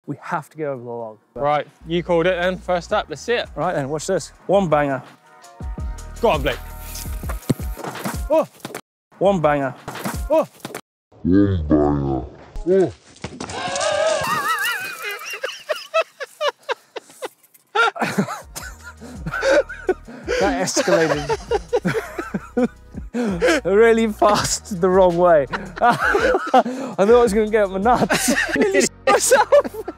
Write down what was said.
We have to get over the log. Right, you called it then. First up, let's see it. Right then, watch this. One banger. Go on, Blake. Oh! One banger. Oh! One banger. Oh! That escalated really fast the wrong way. I thought I was going to get up my nuts. I nearly shit myself.